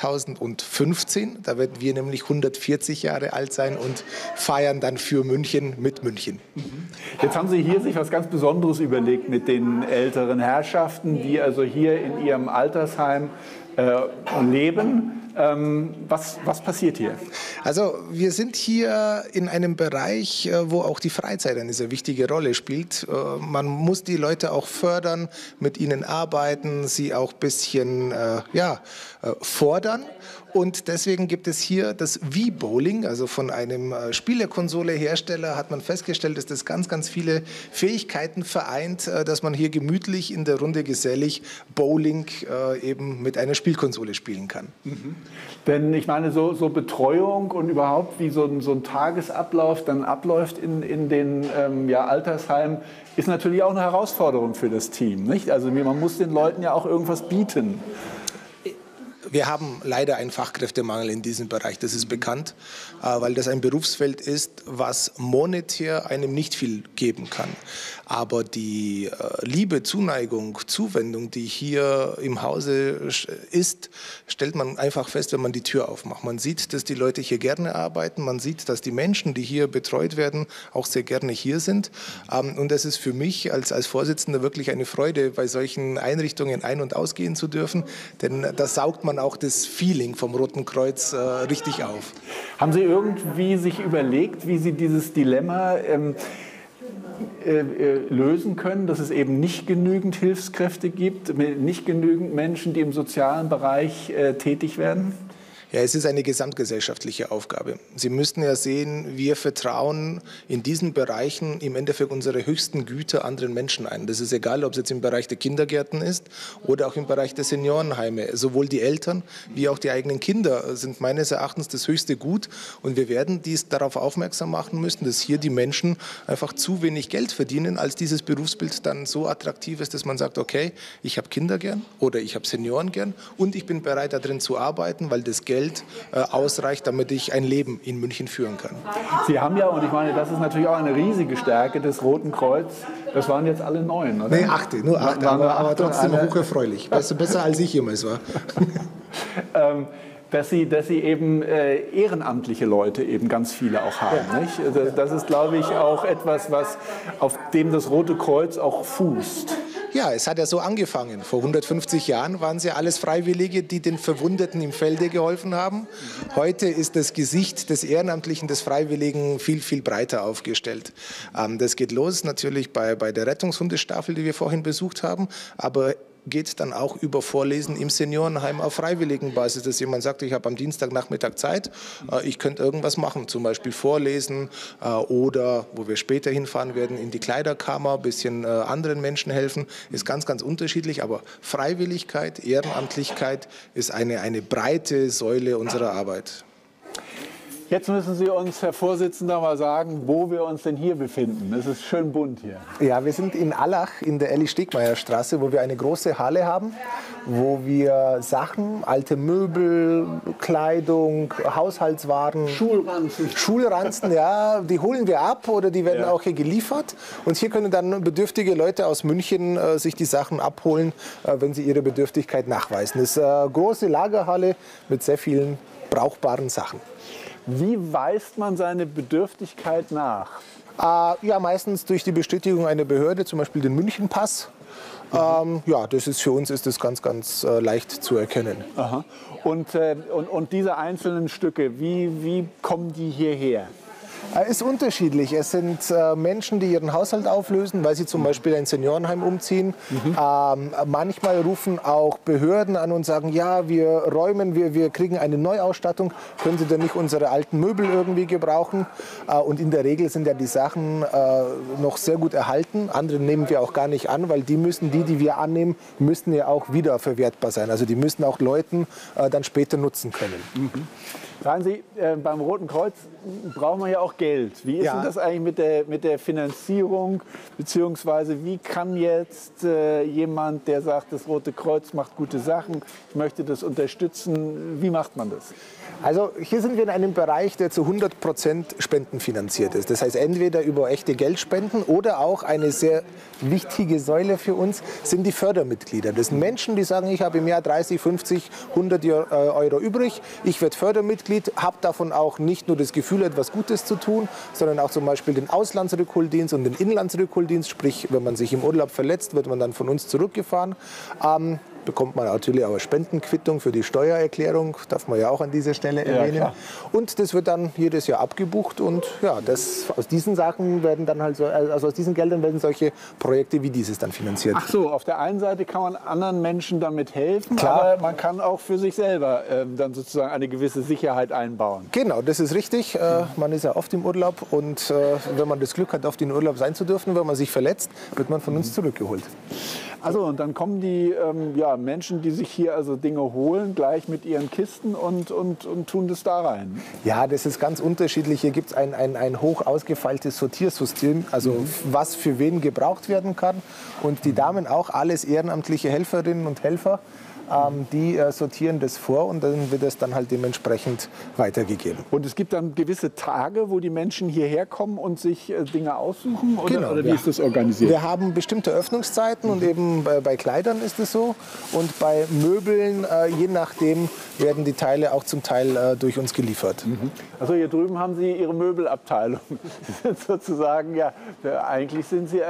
2015. Da werden wir nämlich 140 Jahre alt sein und feiern dann für München mit München. Jetzt haben Sie hier sich was ganz Besonderes überlegt mit den älteren Herrschaften, die also hier in ihrem Altersheim leben. Was passiert hier? Also wir sind hier in einem Bereich, wo auch die Freizeit eine sehr wichtige Rolle spielt. Man muss die Leute auch fördern, mit ihnen arbeiten, sie auch ein bisschen fordern. Und deswegen gibt es hier das Wii-Bowling, also von einem Spielekonsolehersteller hat man festgestellt, dass das ganz, ganz viele Fähigkeiten vereint, dass man hier gemütlich in der Runde gesellig Bowling eben mit einer Spielkonsole spielen kann. Mhm. Denn ich meine, so Betreuung und überhaupt wie so ein Tagesablauf dann abläuft in den Altersheimen, ist natürlich auch eine Herausforderung für das Team, nicht? Also man muss den Leuten ja auch irgendwas bieten. Wir haben leider einen Fachkräftemangel in diesem Bereich, das ist bekannt, weil das ein Berufsfeld ist, was monetär einem nicht viel geben kann. Aber die Liebe, Zuneigung, Zuwendung, die hier im Hause ist, stellt man einfach fest, wenn man die Tür aufmacht. Man sieht, dass die Leute hier gerne arbeiten, man sieht, dass die Menschen, die hier betreut werden, auch sehr gerne hier sind. Und das ist für mich als Vorsitzender wirklich eine Freude, bei solchen Einrichtungen ein- und ausgehen zu dürfen, denn da saugt man auch das Feeling vom Roten Kreuz richtig auf. Haben Sie irgendwie sich überlegt, wie Sie dieses Dilemma lösen können, dass es eben nicht genügend Hilfskräfte gibt, nicht genügend Menschen, die im sozialen Bereich tätig werden? Ja, es ist eine gesamtgesellschaftliche Aufgabe. Sie müssten ja sehen, wir vertrauen in diesen Bereichen im Endeffekt unsere höchsten Güter anderen Menschen ein. Das ist egal, ob es jetzt im Bereich der Kindergärten ist oder auch im Bereich der Seniorenheime. Sowohl die Eltern wie auch die eigenen Kinder sind meines Erachtens das höchste Gut. Und wir werden dies darauf aufmerksam machen müssen, dass hier die Menschen einfach zu wenig Geld verdienen, als dieses Berufsbild dann so attraktiv ist, dass man sagt, okay, ich habe Kinder gern oder ich habe Senioren gern und ich bin bereit, darin zu arbeiten, weil das Geld ausreicht, damit ich ein Leben in München führen kann. Sie haben ja, und ich meine, das ist natürlich auch eine riesige Stärke des Roten Kreuz, das waren jetzt alle 9, oder? Nee, 8, nur 8, aber trotzdem hocherfreulich. Besser als ich jemals war. Dass Sie eben ehrenamtliche Leute eben ganz viele auch haben. Ja. Nicht? Das ist, glaube ich, auch etwas, auf dem das Rote Kreuz auch fußt. Ja, es hat ja so angefangen. Vor 150 Jahren waren es ja alles Freiwillige, die den Verwundeten im Felde geholfen haben. Heute ist das Gesicht des Ehrenamtlichen, des Freiwilligen viel, viel breiter aufgestellt. Das geht los natürlich bei der Rettungshundestaffel, die wir vorhin besucht haben, aber geht dann auch über Vorlesen im Seniorenheim auf Freiwilligenbasis, dass jemand sagt, ich habe am Dienstagnachmittag Zeit, ich könnte irgendwas machen, zum Beispiel vorlesen oder, wo wir später hinfahren werden, in die Kleiderkammer, ein bisschen anderen Menschen helfen, ist ganz, ganz unterschiedlich, aber Freiwilligkeit, Ehrenamtlichkeit ist eine breite Säule unserer Arbeit. Jetzt müssen Sie uns, Herr Vorsitzender, mal sagen, wo wir uns denn hier befinden. Es ist schön bunt hier. Ja, wir sind in Allach in der Elli-Stegmaier-Straße, wo wir eine große Halle haben, wo wir Sachen, alte Möbel, Kleidung, Haushaltswaren, Schulranzen, ja, die holen wir ab oder die werden auch hier geliefert. Und hier können dann bedürftige Leute aus München sich die Sachen abholen, wenn sie ihre Bedürftigkeit nachweisen. Das ist eine große Lagerhalle mit sehr vielen brauchbaren Sachen. Wie weist man seine Bedürftigkeit nach? Ja, meistens durch die Bestätigung einer Behörde, zum Beispiel den Münchenpass. Ja, das ist für uns ist das ganz, ganz leicht zu erkennen. Aha. Und diese einzelnen Stücke, wie kommen die hierher? Ist unterschiedlich. Es sind Menschen, die ihren Haushalt auflösen, weil sie zum Beispiel ein Seniorenheim umziehen. Manchmal rufen auch Behörden an und sagen, ja, wir räumen, wir kriegen eine Neuausstattung, können Sie denn nicht unsere alten Möbel irgendwie gebrauchen? Und in der Regel sind ja die Sachen noch sehr gut erhalten. Andere nehmen wir auch gar nicht an, weil die wir annehmen, müssten ja auch wieder verwertbar sein. Also die müssen auch Leuten dann später nutzen können. Sagen Sie, beim Roten Kreuz brauchen wir ja auch Geld. Wie ist denn das eigentlich mit der Finanzierung? Beziehungsweise wie kann jetzt jemand, der sagt, das Rote Kreuz macht gute Sachen, ich möchte das unterstützen, wie macht man das? Also hier sind wir in einem Bereich, der zu 100% spendenfinanziert ist. Das heißt, entweder über echte Geldspenden oder auch eine sehr wichtige Säule für uns sind die Fördermitglieder. Das sind Menschen, die sagen, ich habe im Jahr 30, 50, 100 Euro übrig. Ich werde Fördermitglied, habe davon auch nicht nur das Gefühl, etwas Gutes zu tun, sondern auch zum Beispiel den Auslandsrückholdienst und den Inlandsrückholdienst. Sprich, wenn man sich im Urlaub verletzt, wird man dann von uns zurückgefahren. bekommt man natürlich auch eine Spendenquittung für die Steuererklärung, darf man ja auch an dieser Stelle erwähnen. Klar. Und das wird dann jedes Jahr abgebucht und ja, aus diesen Sachen werden dann halt also aus diesen Geldern werden solche Projekte wie dieses dann finanziert. Ach so, auf der einen Seite kann man anderen Menschen damit helfen, Klar. aber man kann auch für sich selber dann sozusagen eine gewisse Sicherheit einbauen. Genau, das ist richtig. Man ist ja oft im Urlaub und wenn man das Glück hat, auf den Urlaub sein zu dürfen, wenn man sich verletzt, wird man von uns zurückgeholt. Also und dann kommen die Menschen, die sich hier also Dinge holen, gleich mit ihren Kisten und tun das da rein. Ja, das ist ganz unterschiedlich. Hier gibt es ein hoch ausgefeiltes Sortiersystem, also was für wen gebraucht werden kann. Und die Damen auch, alles ehrenamtliche Helferinnen und Helfer, die sortieren das vor und dann wird es dann halt dementsprechend weitergegeben. Und es gibt dann gewisse Tage, wo die Menschen hierher kommen und sich Dinge aussuchen? Oder, Genau, oder wie ja. ist das organisiert? Wir haben bestimmte Öffnungszeiten und eben bei Kleidern ist es so. Und bei Möbeln, je nachdem, werden die Teile auch zum Teil durch uns geliefert. Also hier drüben haben Sie Ihre Möbelabteilung. Sie sind sozusagen, ja, eigentlich sind Sie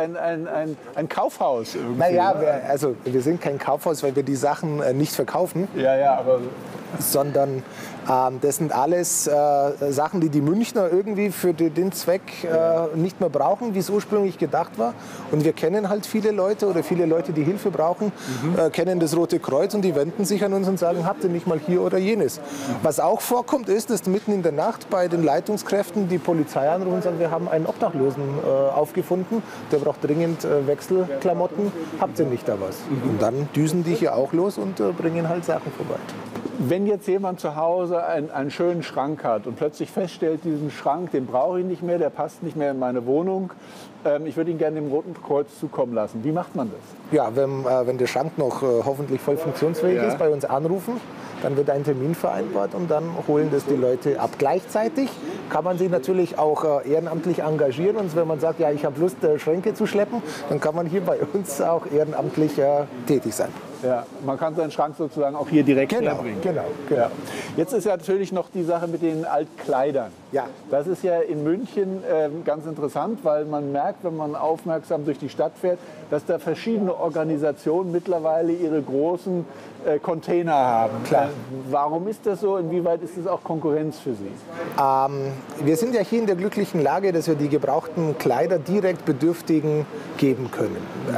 ein Kaufhaus irgendwie. Naja, wir sind kein Kaufhaus, weil wir die Sachen nicht verkaufen, Ja, aber sondern das sind alles Sachen, die die Münchner irgendwie für den Zweck nicht mehr brauchen, wie es ursprünglich gedacht war. Und wir kennen halt viele Leute oder viele Leute, die Hilfe brauchen, kennen das Rote Kreuz und die wenden sich an uns und sagen, habt ihr nicht mal hier oder jenes. Was auch vorkommt ist, dass mitten in der Nacht bei den Leitungskräften die Polizei anrufen und sagen, wir haben einen Obdachlosen aufgefunden, der braucht dringend Wechselklamotten, habt ihr nicht da was? Und dann düsen die hier auch los und bringen halt Sachen vorbei. wenn jetzt jemand zu Hause einen schönen Schrank hat und plötzlich feststellt, diesen Schrank, den brauche ich nicht mehr, der passt nicht mehr in meine Wohnung, ich würde ihn gerne dem Roten Kreuz zukommen lassen. Wie macht man das? Ja, wenn der Schrank noch hoffentlich voll funktionsfähig ist, bei uns anrufen, dann wird ein Termin vereinbart und dann holen das die Leute ab. Gleichzeitig kann man sich natürlich auch ehrenamtlich engagieren und wenn man sagt, ja, ich habe Lust, Schränke zu schleppen, dann kann man hier bei uns auch ehrenamtlich tätig sein. Ja, man kann seinen Schrank sozusagen auch hier direkt herbringen. Genau. Ja. Jetzt ist ja natürlich noch die Sache mit den Altkleidern. Ja. Das ist ja in München ganz interessant, weil man merkt, wenn man aufmerksam durch die Stadt fährt, dass da verschiedene Organisationen mittlerweile ihre großen Container haben. Klar. Warum ist das so? Inwieweit ist das auch Konkurrenz für Sie? Wir sind ja hier in der glücklichen Lage, dass wir die gebrauchten Kleider direkt Bedürftigen geben können.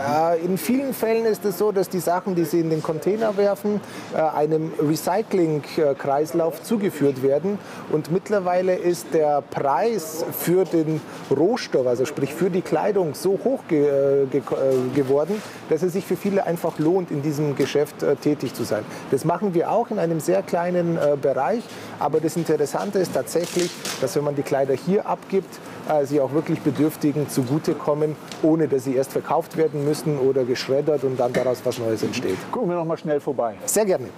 In vielen Fällen ist es so, dass die Sachen, die Sie in den Container werfen, einem Recycling-Kreislauf zugeführt werden. Und mittlerweile ist der Preis für den Rohstoff, also sprich für die Kleidung, so hoch geworden, dass es sich für viele einfach lohnt, in diesem Geschäft tätig zu sein. Das machen wir auch in einem sehr kleinen Bereich. Aber das Interessante ist tatsächlich, dass wenn man die Kleider hier abgibt, sie auch wirklich Bedürftigen zugutekommen, ohne dass sie erst verkauft werden müssen oder geschreddert und dann daraus was Neues entsteht. Gucken wir noch mal schnell vorbei. Sehr gerne.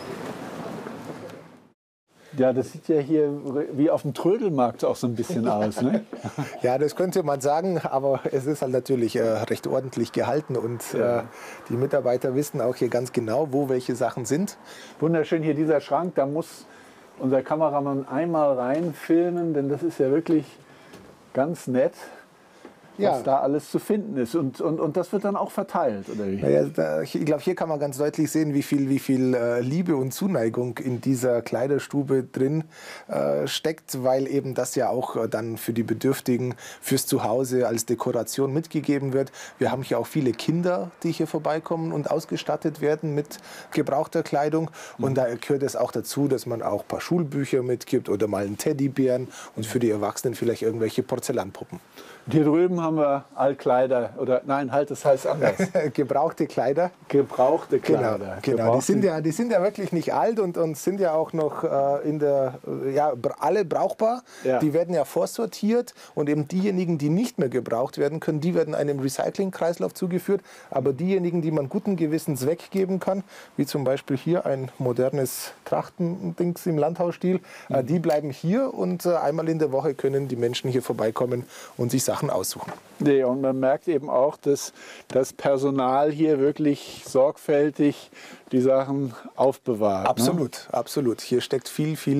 Ja, das sieht ja hier wie auf dem Trödelmarkt auch so ein bisschen aus, ne? Ja, das könnte man sagen, aber es ist halt natürlich recht ordentlich gehalten und die Mitarbeiter wissen auch hier ganz genau, wo welche Sachen sind. Wunderschön hier dieser Schrank, da muss unser Kameramann einmal reinfilmen, denn das ist ja wirklich ganz nett, was da alles zu finden ist. Und das wird dann auch verteilt, oder wie? Naja, ich glaube, hier kann man ganz deutlich sehen, wie viel Liebe und Zuneigung in dieser Kleiderstube drin steckt, weil eben das ja auch dann für die Bedürftigen fürs Zuhause als Dekoration mitgegeben wird. Wir haben hier auch viele Kinder, die hier vorbeikommen und ausgestattet werden mit gebrauchter Kleidung. Und da gehört es auch dazu, dass man auch ein paar Schulbücher mitgibt oder mal einen Teddybären und für die Erwachsenen vielleicht irgendwelche Porzellanpuppen. Und hier drüben haben wir Altkleider, oder nein, halt, das heißt anders. Gebrauchte Kleider. Gebrauchte Kleider. Genau. Die sind ja wirklich nicht alt und sind ja auch noch alle brauchbar. Ja. Die werden ja vorsortiert und eben diejenigen, die nicht mehr gebraucht werden können, die werden einem Recycling-Kreislauf zugeführt. Aber diejenigen, die man guten Gewissens weggeben kann, wie zum Beispiel hier ein modernes Trachtendings im Landhausstil, die bleiben hier und einmal in der Woche können die Menschen hier vorbeikommen und sich Sachen aussuchen. Nee, und man merkt eben auch, dass das Personal hier wirklich sorgfältig die Sachen aufbewahrt. Absolut, absolut. Hier steckt viel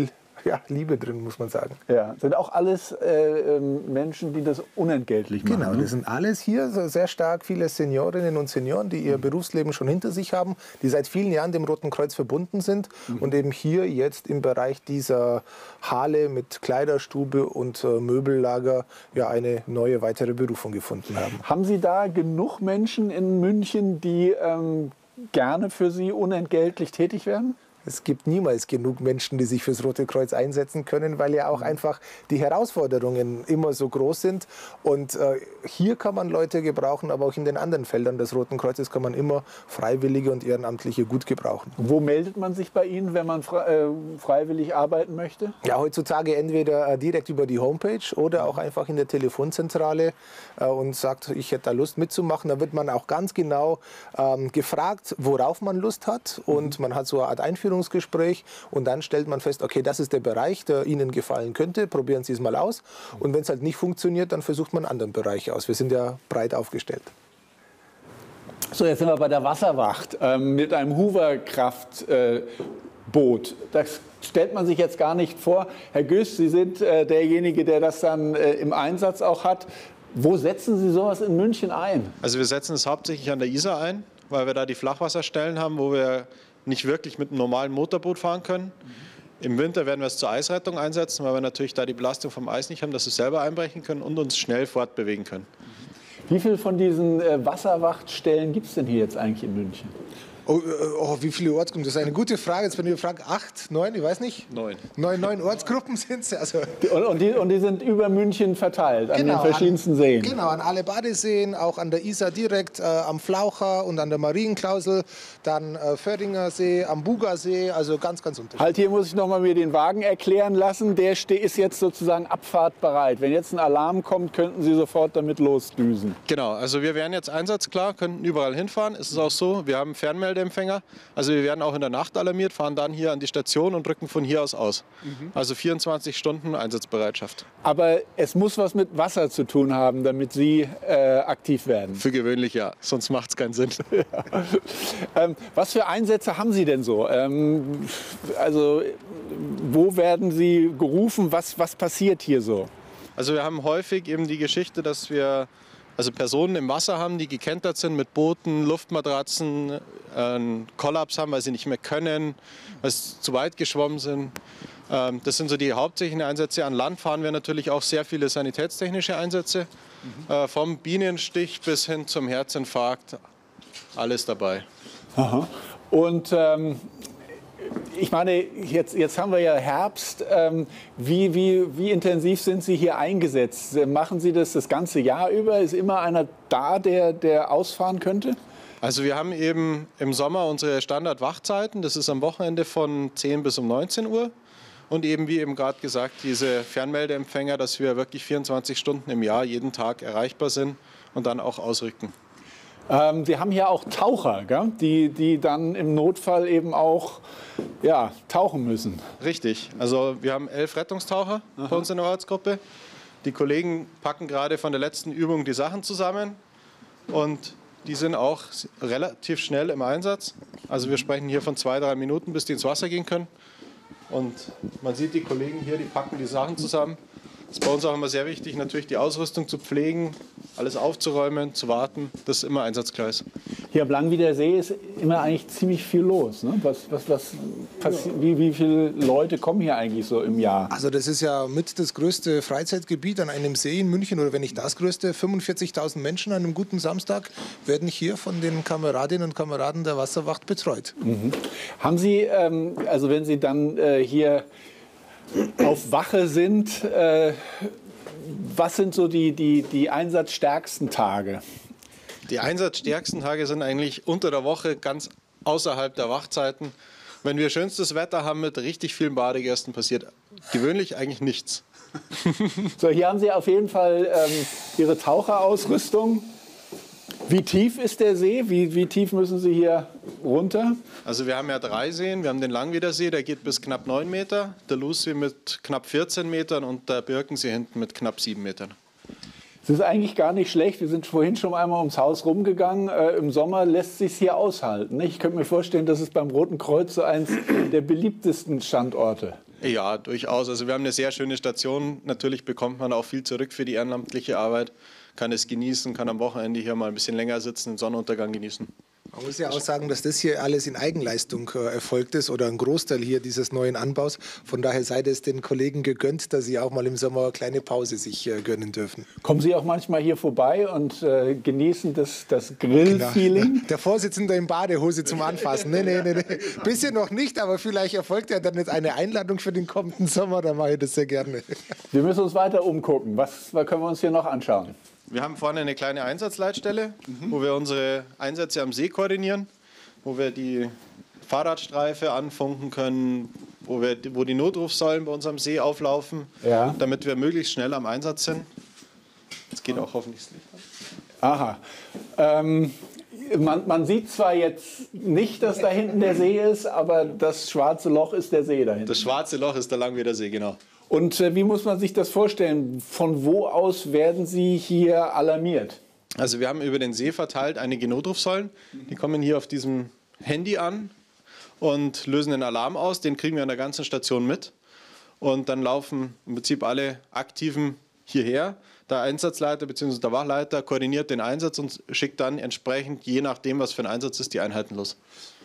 Liebe drin, muss man sagen. Ja, sind auch alles Menschen, die das unentgeltlich machen. Genau, das sind alles hier sehr stark viele Seniorinnen und Senioren, die ihr Berufsleben schon hinter sich haben, die seit vielen Jahren dem Roten Kreuz verbunden sind und eben hier jetzt im Bereich dieser Halle mit Kleiderstube und Möbellager eine neue weitere Berufung gefunden haben. Haben Sie da genug Menschen in München, die gerne für Sie unentgeltlich tätig werden? Es gibt niemals genug Menschen, die sich fürs Rote Kreuz einsetzen können, weil ja auch einfach die Herausforderungen immer so groß sind. Und hier kann man Leute gebrauchen, aber auch in den anderen Feldern des Roten Kreuzes kann man immer Freiwillige und Ehrenamtliche gut gebrauchen. Wo meldet man sich bei Ihnen, wenn man freiwillig arbeiten möchte? Ja, heutzutage entweder direkt über die Homepage oder auch einfach in der Telefonzentrale und sagt, ich hätte da Lust mitzumachen. Da wird man auch ganz genau gefragt, worauf man Lust hat. Und man hat so eine Art Einführungsgespräch und dann stellt man fest, okay, das ist der Bereich, der Ihnen gefallen könnte. Probieren Sie es mal aus. Und wenn es halt nicht funktioniert, dann versucht man einen anderen Bereich aus. Wir sind ja breit aufgestellt. So, jetzt sind wir bei der Wasserwacht mit einem Hoover-Kraftboot. Das stellt man sich jetzt gar nicht vor. Herr Göß, Sie sind derjenige, der das dann im Einsatz auch hat. Wo setzen Sie sowas in München ein? Also wir setzen es hauptsächlich an der Isar ein, weil wir da die Flachwasserstellen haben, wo wir nicht wirklich mit einem normalen Motorboot fahren können. Im Winter werden wir es zur Eisrettung einsetzen, weil wir natürlich da die Belastung vom Eis nicht haben, dass wir es selber einbrechen können und uns schnell fortbewegen können. Wie viele von diesen Wasserwachtstellen gibt es denn hier jetzt eigentlich in München? Wie viele Ortsgruppen? Das ist eine gute Frage. Jetzt, wenn ihr fragt, 8, 9, ich weiß nicht. 9 Ortsgruppen sind es. Also und die sind über München verteilt, an den verschiedensten Seen? Genau, an alle Badeseen, auch an der Isar direkt, am Flaucher und an der Marienklausel, dann Föhringer See, am Bugasee, also ganz, ganz unterschiedlich. Halt, hier muss ich noch mal mir den Wagen erklären lassen. Der ist jetzt sozusagen abfahrtbereit. Wenn jetzt ein Alarm kommt, könnten Sie sofort damit losdüsen. Genau, also wir wären jetzt einsatzklar, könnten überall hinfahren. Es ist auch so, wir haben Fernmeldempfänger. Also wir werden auch in der Nacht alarmiert, fahren dann hier an die Station und rücken von hier aus aus. Also 24 Stunden Einsatzbereitschaft. Aber es muss was mit Wasser zu tun haben, damit Sie aktiv werden? Für gewöhnlich ja, sonst macht es keinen Sinn. Was für Einsätze haben Sie denn so? Also wo werden Sie gerufen? Was passiert hier so? Also wir haben häufig eben die Geschichte, dass wir Personen im Wasser haben, die gekentert sind mit Booten, Luftmatratzen, einen Kollaps haben, weil sie nicht mehr können, weil sie zu weit geschwommen sind. Das sind so die hauptsächlichen Einsätze. An Land fahren wir natürlich auch sehr viele sanitätstechnische Einsätze. Vom Bienenstich bis hin zum Herzinfarkt, alles dabei. Aha. Und ich meine, jetzt haben wir ja Herbst. Wie intensiv sind Sie hier eingesetzt? Machen Sie das ganze Jahr über? Ist immer einer da, der ausfahren könnte? Also wir haben eben im Sommer unsere Standardwachzeiten. Das ist am Wochenende von 10 bis um 19 Uhr. Und eben, wie eben gerade gesagt, diese Fernmeldeempfänger, dass wir wirklich 24 Stunden im Jahr jeden Tag erreichbar sind und dann auch ausrücken. Sie haben hier auch Taucher, gell? Die dann im Notfall eben auch tauchen müssen. Richtig. Also wir haben 11 Rettungstaucher bei uns in der Ortsgruppe. Die Kollegen packen gerade von der letzten Übung die Sachen zusammen und die sind auch relativ schnell im Einsatz. Also wir sprechen hier von 2-3 Minuten, bis die ins Wasser gehen können. Und man sieht die Kollegen hier, die packen die Sachen zusammen. Es ist bei uns auch immer sehr wichtig, natürlich die Ausrüstung zu pflegen, alles aufzuräumen, zu warten. Das ist immer Einsatzgleis. Hier am Langwieder See ist immer eigentlich ziemlich viel los. Ne? Wie viele Leute kommen hier eigentlich so im Jahr? Also das ist ja mit das größte Freizeitgebiet an einem See in München, oder wenn nicht das größte. 45.000 Menschen an einem guten Samstag werden hier von den Kameradinnen und Kameraden der Wasserwacht betreut. Haben Sie, also wenn Sie dann hier auf Wache sind, was sind so die einsatzstärksten Tage? Die einsatzstärksten Tage sind eigentlich unter der Woche, ganz außerhalb der Wachzeiten. Wenn wir schönstes Wetter haben mit richtig vielen Badegästen, passiert gewöhnlich eigentlich nichts. So, hier haben Sie auf jeden Fall Ihre Taucherausrüstung. Wie tief ist der See? Wie tief müssen Sie hier runter? Also wir haben ja 3 Seen. Wir haben den Langwiedersee, der geht bis knapp 9 Meter, der Lußsee mit knapp 14 Metern und der Birkensee hinten mit knapp 7 Metern. Das ist eigentlich gar nicht schlecht. Wir sind vorhin schon einmal ums Haus rumgegangen. Im Sommer lässt sich hier aushalten. Ich könnte mir vorstellen, das ist beim Roten Kreuz so eins der beliebtesten Standorte. Ja, durchaus. Also wir haben eine sehr schöne Station. Natürlich bekommt man auch viel zurück für die ehrenamtliche Arbeit. Kann es genießen, kann am Wochenende hier mal ein bisschen länger sitzen, den Sonnenuntergang genießen. Man muss ja auch sagen, dass das hier alles in Eigenleistung erfolgt ist oder ein Großteil hier dieses neuen Anbaus. Von daher sei es den Kollegen gegönnt, dass sie auch mal im Sommer eine kleine Pause sich gönnen dürfen. Kommen Sie auch manchmal hier vorbei und genießen das Grill-Feeling? Genau. Der Vorsitzende in Badehose zum Anfassen. Nee. Bisher noch nicht, aber vielleicht erfolgt ja dann jetzt eine Einladung für den kommenden Sommer. Da mache ich das sehr gerne. Wir müssen uns weiter umgucken. Was können wir uns hier noch anschauen? Wir haben vorne eine kleine Einsatzleitstelle, wo wir unsere Einsätze am See koordinieren, wo wir die Fahrradstreife anfunken können, wo die Notrufsäulen bei uns am See auflaufen, damit wir möglichst schnell am Einsatz sind. Das geht auch hoffentlich das Licht an. Aha. Man sieht zwar jetzt nicht, dass da hinten der See ist, aber das schwarze Loch ist der See dahinter. Das schwarze Loch ist der Langweder See, genau. Und wie muss man sich das vorstellen? Von wo aus werden Sie hier alarmiert? Also wir haben über den See verteilt einige Notrufsäulen. Die kommen hier auf diesem Handy an und lösen den Alarm aus. Den kriegen wir an der ganzen Station mit. Und dann laufen im Prinzip alle Aktiven hierher. Der Einsatzleiter bzw. der Wachleiter koordiniert den Einsatz und schickt dann entsprechend, je nachdem, was für ein Einsatz ist, die Einheiten los.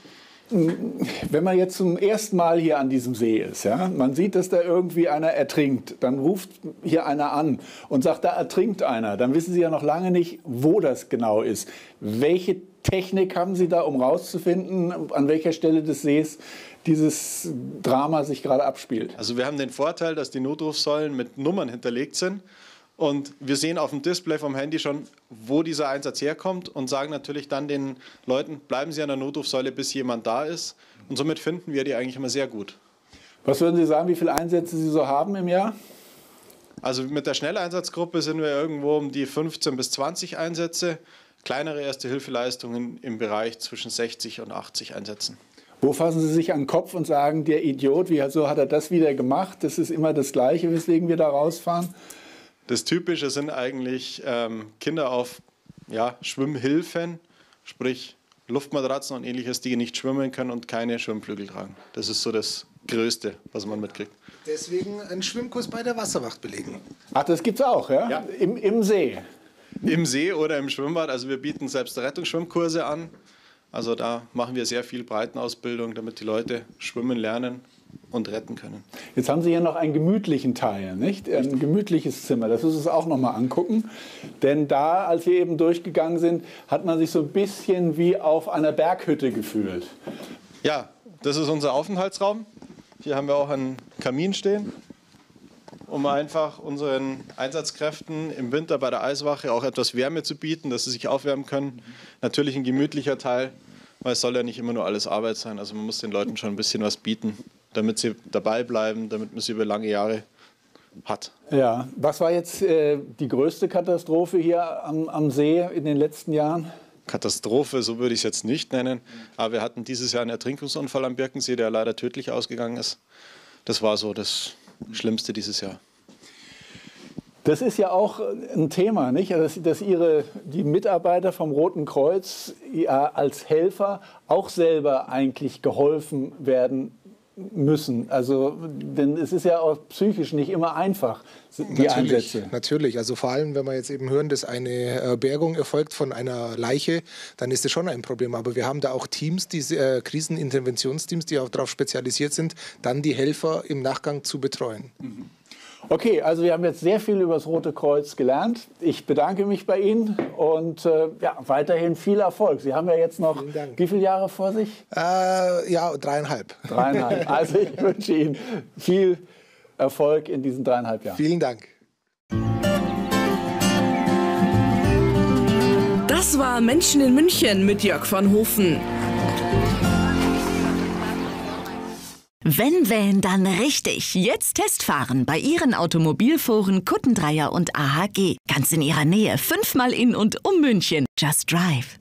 Wenn man jetzt zum ersten Mal hier an diesem See ist, ja, man sieht, dass da irgendwie einer ertrinkt, dann ruft hier einer an und sagt, da ertrinkt einer, dann wissen Sie ja noch lange nicht, wo das genau ist. Welche Technik haben Sie da, um rauszufinden, an welcher Stelle des Sees dieses Drama sich gerade abspielt? Also wir haben den Vorteil, dass die Notrufsäulen mit Nummern hinterlegt sind. Und wir sehen auf dem Display vom Handy schon, wo dieser Einsatz herkommt und sagen natürlich dann den Leuten, bleiben Sie an der Notrufsäule, bis jemand da ist. Und somit finden wir die eigentlich immer sehr gut. Was würden Sie sagen, wie viele Einsätze Sie so haben im Jahr? Also mit der Schnelleinsatzgruppe sind wir irgendwo um die 15 bis 20 Einsätze. Kleinere Erste-Hilfe-Leistungen im Bereich zwischen 60 und 80 Einsätzen. Wo fassen Sie sich an den Kopf und sagen, der Idiot, wieso hat er das wieder gemacht? Das ist immer das Gleiche, weswegen wir da rausfahren. Das Typische sind eigentlich Kinder auf Schwimmhilfen, sprich Luftmatratzen und ähnliches, die nicht schwimmen können und keine Schwimmflügel tragen. Das ist so das Größte, was man mitkriegt. Deswegen einen Schwimmkurs bei der Wasserwacht belegen. Ach, das gibt's auch, ja? Ja. Im See? Im See oder im Schwimmbad. Also wir bieten selbst Rettungsschwimmkurse an. Also da machen wir sehr viel Breitenausbildung, damit die Leute schwimmen lernen und retten können. Jetzt haben Sie hier noch einen gemütlichen Teil, nicht? Ein gemütliches Zimmer. Das müssen wir uns auch noch mal angucken. Denn da, als wir eben durchgegangen sind, hat man sich so ein bisschen wie auf einer Berghütte gefühlt. Ja, das ist unser Aufenthaltsraum. Hier haben wir auch einen Kamin stehen, um einfach unseren Einsatzkräften im Winter bei der Eiswache auch etwas Wärme zu bieten, dass sie sich aufwärmen können. Natürlich ein gemütlicher Teil, weil es soll ja nicht immer nur alles Arbeit sein. Also man muss den Leuten schon ein bisschen was bieten, damit sie dabei bleiben, damit man sie über lange Jahre hat. Ja, was war jetzt die größte Katastrophe hier am See in den letzten Jahren? Katastrophe, so würde ich es jetzt nicht nennen. Aber wir hatten dieses Jahr einen Ertrinkungsunfall am Birkensee, der leider tödlich ausgegangen ist. Das war so das Schlimmste dieses Jahr. Das ist ja auch ein Thema, nicht? Dass die Mitarbeiter vom Roten Kreuz ja als Helfer auch selber eigentlich geholfen werden müssen. Also, denn es ist ja auch psychisch nicht immer einfach, die Einsätze. Natürlich, also vor allem, wenn wir jetzt eben hören, dass eine Bergung erfolgt von einer Leiche, dann ist das schon ein Problem. Aber wir haben da auch Teams, diese Kriseninterventionsteams, die auch darauf spezialisiert sind, dann die Helfer im Nachgang zu betreuen. Okay, also wir haben jetzt sehr viel über das Rote Kreuz gelernt. Ich bedanke mich bei Ihnen und weiterhin viel Erfolg. Sie haben ja jetzt noch wie viele Jahre vor sich? 3,5. 3,5. Also ich wünsche Ihnen viel Erfolg in diesen 3,5 Jahren. Vielen Dank. Das war Menschen in München mit Jörg van Hofen. Wenn wählen, dann richtig. Jetzt Testfahren bei Ihren Automobilforen Kuttendreier und AHG. Ganz in Ihrer Nähe, 5-mal in und um München. Just Drive.